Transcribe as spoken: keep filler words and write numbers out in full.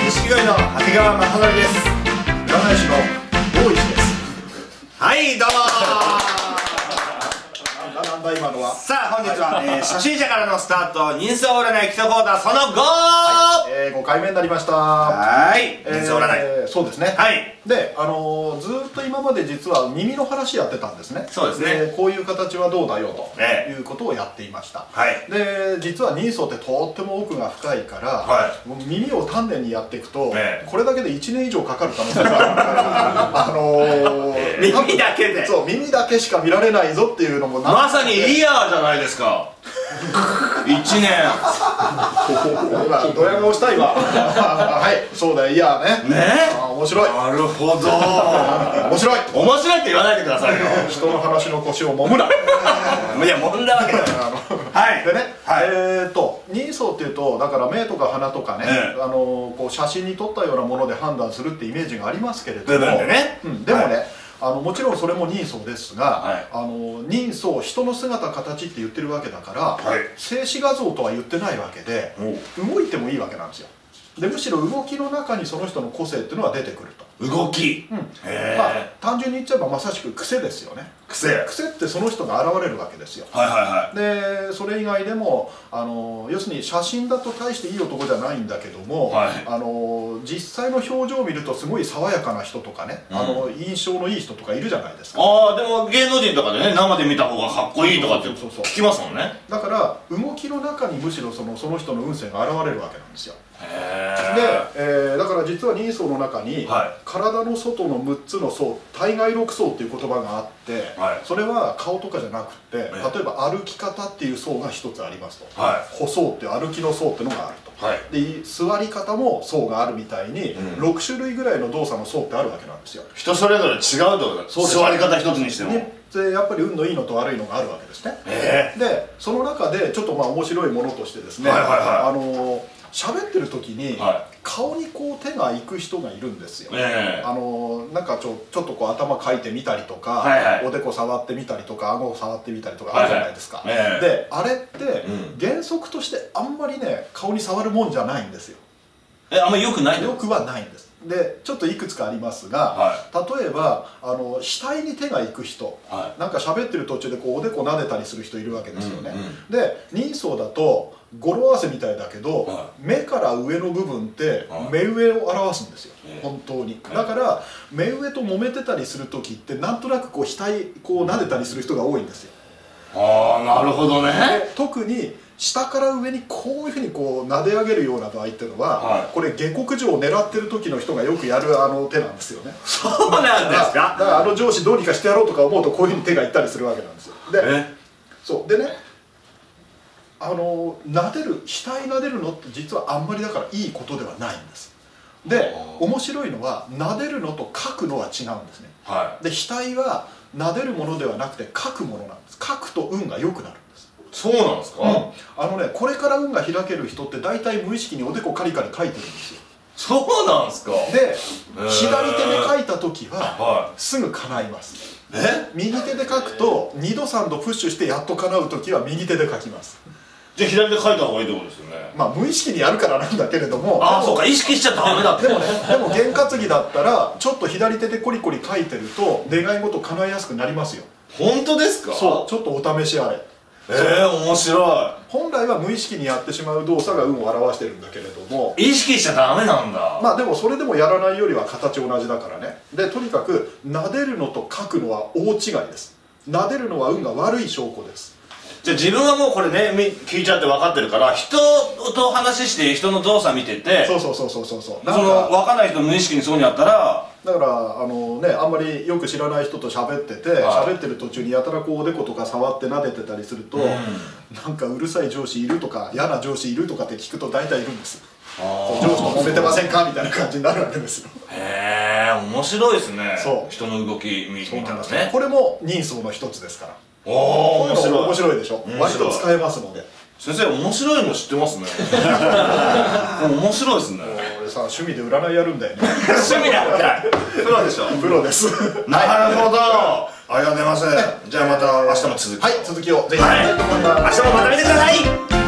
錦鯉の長谷川雅紀です。 占い師の大石です。 はい、どうもー。なんだ今のは。 さあ、本日は、えー、初心者からのスタート、人相占い基礎講座そのご、 はいえー、ごかいめになりました。 はい、人相占い、 えー、そうですね。 はい。 で、あのー、ずーっと今まで実は耳の話やってたんですね。 そうですね。 でこういう形はどうだよと、 ね、 いうことをやっていました。 はい。 で、実は人相ってとっても奥が深いから、はい、もう耳を丹念にやっていくと、ね、これだけでいちねん以上かかる可能性があるあのー、 耳だけでそう、耳だけしか見られないぞっていうのもまさにイヤーじゃないですか。いちねん今ドヤ顔したいわはい、そうだよ、イヤーね。ねえ、面白い。 なるほど面白い面白いって言わないでくださいよ。 人の話の腰をもむな。 いや、もんだわけだよ。はい。 でね、えっと人相っていうと、だから目とか鼻とかね、あのこう写真に撮ったようなもので判断するってイメージがありますけれども、でもね、あのもちろんそれも人相ですが、はい、あの人相、人の姿形って言ってるわけだから、はい、静止画像とは言ってないわけで、動いてもいいわけなんですよ。でむしろ動きの中にその人の個性っていうのは出てくると。 動き、うん、 へまあ単純に言っちゃえばまさしく癖ですよね。 癖癖ってその人が現れるわけですよ。 はいはいはい。 でそれ以外でもあの要するに写真だと大していい男じゃないんだけども、はい、あの実際の表情を見るとすごい爽やかな人とかね、うん、あの印象のいい人とかいるじゃないですか。 ああ、でも芸能人とかでね、生で見た方がかっこいいとかって聞きますもんね。 だから動きの中にむしろそのその人の運勢が現れるわけなんですよ。で、えー、だから実は人相の中に、はい、体の外のむっつの層、体外六層っていう言葉があって、はい、それは顔とかじゃなくて、例えば歩き方っていう層が一つありますと、はい、歩層っていう歩きの層っていうのがあると、はい、で座り方も層があるみたいに、うん、ろく種類ぐらいの動作の層ってあるわけなんですよ。 人それぞれ違うってことです。座り方一つにしてもでやっぱり運のいいのと悪いのがあるわけですね。でその中でちょっとまあ面白いものとしてですね、あの喋ってる時に、はい、顔にこう手がいく人がいるんですよ。えー、あのなんかちょちょっとこう頭かいてみたりとか、はいはい、おでこ触ってみたりとか、顎を触ってみたりとかあるじゃないですか。はいはい、であれって、うん、原則としてあんまりね顔に触るもんじゃないんですよ。 え、あんまりよくないの？ よくはないんです。でちょっといくつかありますが、はい、例えばあの額に手がいく人、はい、なんか喋ってる途中でこうおでこ撫でたりする人いるわけですよね。うんうん、で人相だと語呂合わせみたいだけど、はい、目から上の部分って目上を表すんですよ、はい、本当に。だから目上と揉めてたりする時ってなんとなくこう額こう撫でたりする人が多いんですよ。 ああ、なるほどね。 特に下から上にこういうふうにこう撫で上げるような場合っていうのは、はい、これ下克上を狙ってる時の人がよくやるあの手なんですよね。 そうなんですか。 だからあの上司どうにかしてやろうとか思うとこういうふうに手がいったりするわけなんですよ。で、そうでね、あの撫でる額撫でるのって実はあんまりだからいいことではないんです。で面白いのは撫でるのと書くのは違うんですね。はい、で額は撫でるものではなくて書くものなんです。書くと運が良くなる。 そうなんですか。うん、 あのね、これから運が開ける人って大体無意識におでこカリカリ書いてるんですよ。 そうなんですか。 で左手で書いた時は、はい、すぐ叶います。え右手で書くとにどさんどプッシュしてやっと叶う時は右手で書きます。 じゃあ左で書いた方がいいってことですよね。 まあ無意識にやるからなんだけれども、 ああそうか、意識しちゃダメだって。 でもね、でも験担ぎだったらちょっと左手でコリコリ書いてると願い事叶いやすくなりますよ。 本当ですか。 そう、ちょっとお試しあれ。 ええー、面白い。 本来は無意識にやってしまう動作が運を表してるんだけれども、 意識しちゃダメなんだ。 まあでもそれでもやらないよりは形同じだからね。でとにかく撫でるのと書くのは大違いです。撫でるのは運が悪い証拠です。 じゃあ自分はもうこれね聞いちゃって分かってるから、人と話して人の動作見てて、 そうそうそうそうそうそう、 その分かんない人無意識にそうにやったら、 だからあのね、あんまりよく知らない人と喋ってて、はい、喋ってる途中にやたらこうおでことか触って撫でてたりすると、うん、なんかうるさい上司いるとか嫌な上司いるとかって聞くと大体いるんです。上司と揉めてませんかみたいな感じになるわけですよ。 へえ、面白いですね。そう、人の動き見たらね。 これも人相の一つですから。 おお、面白い。 面白いでしょ。割と使えますので。 先生面白いの知ってますね。面白いですね。 俺さ、趣味で占いやるんだよね。 趣味だったプロでしょ。 プロです。 なるほど、ありがとうございます。じゃあまた明日も続き、 はい、続きをぜひやりたいと思います。 明日もまた見てください。